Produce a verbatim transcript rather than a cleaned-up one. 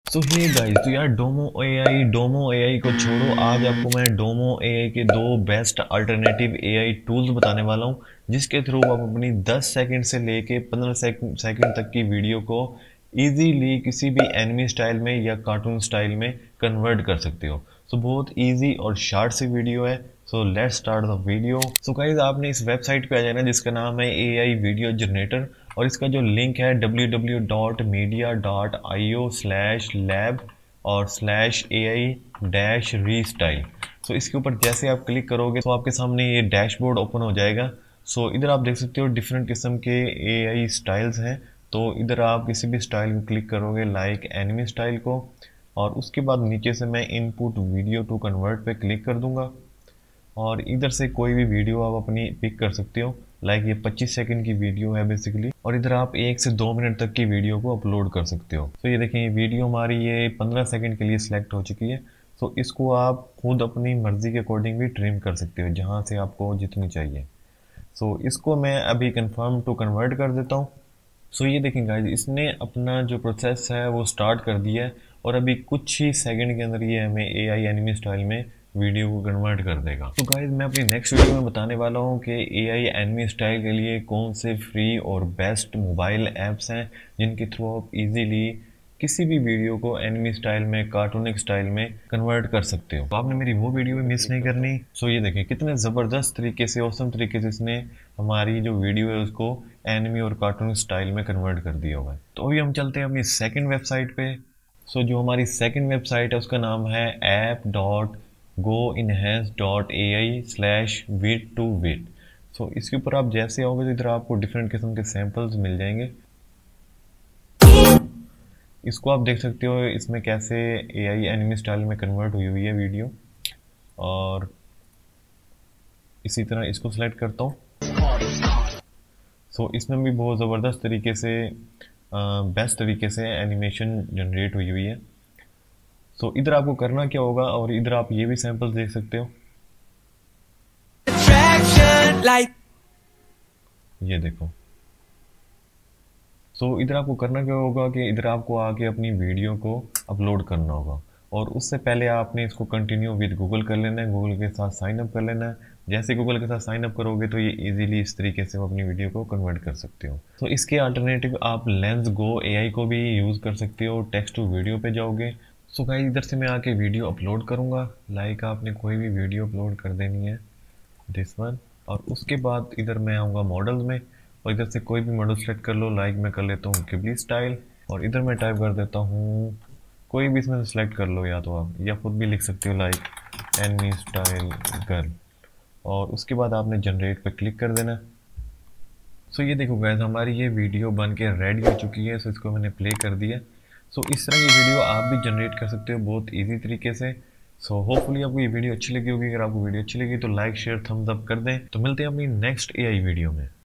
सो hey guys, तो यार डोमो एआई डोमो एआई को छोड़ो। आज आपको मैं डोमो एआई के दो बेस्ट अल्टरनेटिव एआई टूल्स बताने वाला हूँ, जिसके थ्रू आप अपनी दस सेकंड से लेके पंद्रह सेकंड तक की वीडियो को इजीली किसी भी एनिमी स्टाइल में या कार्टून स्टाइल में कन्वर्ट कर सकते हो। सो so, बहुत इजी और शार्ट सी वीडियो है। So let's start the video. So guys, आपने इस वेबसाइट पे आ जाना जिसका नाम है ए आई वीडियो जनरेटर, और इसका जो लिंक है W W W dot media dot I O slash lab और slash A I dash restyle. सो इसके ऊपर जैसे आप क्लिक करोगे तो आपके सामने ये डैशबोर्ड ओपन हो जाएगा। सो so, इधर आप देख सकते हो डिफरेंट किस्म के ए आई स्टाइल्स हैं। तो इधर आप किसी भी स्टाइल को क्लिक करोगे, लाइक एनिमी स्टाइल को, और उसके बाद नीचे से मैं इनपुट वीडियो टू कन्वर्ट पे क्लिक कर दूंगा, और इधर से कोई भी वीडियो आप अपनी पिक कर सकते हो। लाइक ये पच्चीस सेकंड की वीडियो है बेसिकली, और इधर आप एक से दो मिनट तक की वीडियो को अपलोड कर सकते हो। तो ये देखें, ये वीडियो हमारी ये पंद्रह सेकंड के लिए सिलेक्ट हो चुकी है। तो इसको आप खुद अपनी मर्जी के अकॉर्डिंग भी ट्रिम कर सकते हो, जहाँ से आपको जितनी चाहिए। सो इसको मैं अभी कन्फर्म टू कन्वर्ट कर देता हूँ। सो ये देखें गाइस, इसने अपना जो प्रोसेस है वो स्टार्ट कर दिया है, और अभी कुछ ही सेकंड के अंदर ये हमें ए आई एनिमी स्टाइल में वीडियो को कन्वर्ट कर देगा। तो गाइस, मैं अपनी नेक्स्ट वीडियो में बताने वाला हूँ कि ए आई एनिमी स्टाइल के लिए कौन से फ्री और बेस्ट मोबाइल ऐप्स हैं जिनके थ्रू आप इजीली किसी भी वीडियो को एनिमी स्टाइल में, कार्टूनिक स्टाइल में कन्वर्ट कर सकते हो। तो आपने मेरी वो वीडियो भी मिस नहीं करनी। सो ये देखें कितने ज़बरदस्त तरीके से, औसम तरीके से इसने हमारी जो वीडियो है उसको एनिमी और कार्टून स्टाइल में कन्वर्ट कर दिया हुआ है। तो अभी हम चलते हैं अपनी सेकंड वेबसाइट पे। सो जो हमारी सेकंड वेबसाइट है उसका नाम है app dot go enhance dot A I slash wit two wit. So इसके ऊपर आप जैसे आओगे तो इधर आपको डिफरेंट किस्म के सैम्पल्स मिल जाएंगे। इसको आप देख सकते हो इसमें कैसे ए आई एनिमी स्टाइल में कन्वर्ट हुई हुई है वीडियो, और इसी तरह इसको सिलेक्ट करता हूँ। सो so, इसमें भी बहुत ज़बरदस्त तरीके से, बेस्ट तरीके से एनिमेशन जनरेट हुई हुई है। सो so, इधर आपको करना क्या होगा, और इधर आप ये भी सैंपल्स देख सकते हो। like... ये देखो। सो so, इधर आपको करना क्या होगा कि इधर आपको आके अपनी वीडियो को अपलोड करना होगा, और उससे पहले आपने इसको कंटिन्यू विद गूगल कर लेना है, गूगल के साथ साइन अप कर लेना है। जैसे गूगल के साथ साइन अप करोगे तो ये इजीली इस तरीके से अपनी वीडियो को कन्वर्ट कर सकते हो। तो इसके अल्टरनेटिव आप लेंस गो एआई को भी यूज़ कर सकते हो। टेक्स्ट टू वीडियो पे जाओगे। सो गाइस, इधर से मैं आके वीडियो अपलोड करूँगा। लाइक आपने कोई भी वीडियो अपलोड कर देनी है, दिस वन, और उसके बाद इधर मैं आऊँगा मॉडल्स में, और इधर से कोई भी मॉडल सेलेक्ट कर लो। लाइक मैं कर लेता हूँ किबली स्टाइल, और इधर मैं टाइप कर देता हूँ, कोई भी इसमें से सिलेक्ट कर लो, या तो आप या खुद भी लिख सकते हो लाइक एनिमी स्टाइल गर्ल, और उसके बाद आपने जनरेट पे क्लिक कर देना। सो ये देखो गाइस, हमारी ये वीडियो बन के रेडी हो चुकी है। सो इसको मैंने प्ले कर दिया। सो इस तरह की वीडियो आप भी जनरेट कर सकते हो बहुत ईजी तरीके से। सो होपफुली आपको ये वीडियो अच्छी लगी होगी। अगर आपको वीडियो अच्छी लगी तो लाइक शेयर थम्स अप कर दें। तो मिलते हैं अपनी नेक्स्ट ए आई वीडियो में।